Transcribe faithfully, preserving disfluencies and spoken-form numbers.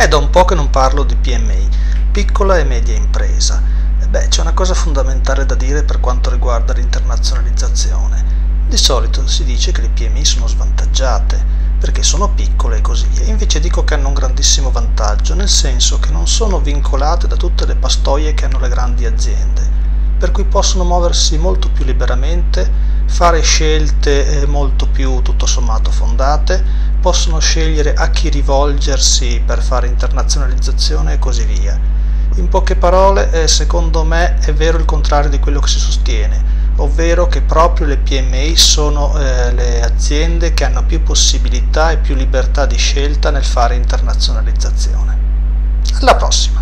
È da un po' che non parlo di P M I, piccola e media impresa. E beh, c'è una cosa fondamentale da dire per quanto riguarda l'internazionalizzazione. Di solito si dice che le P M I sono svantaggiate, perché sono piccole e così via. Invece dico che hanno un grandissimo vantaggio, nel senso che non sono vincolate da tutte le pastoie che hanno le grandi aziende, per cui possono muoversi molto più liberamente, fare scelte molto più tutto sommato fondate, possono scegliere a chi rivolgersi per fare internazionalizzazione e così via. In poche parole, secondo me è vero il contrario di quello che si sostiene, ovvero che proprio le P M I sono eh, le aziende che hanno più possibilità e più libertà di scelta nel fare internazionalizzazione. Alla prossima!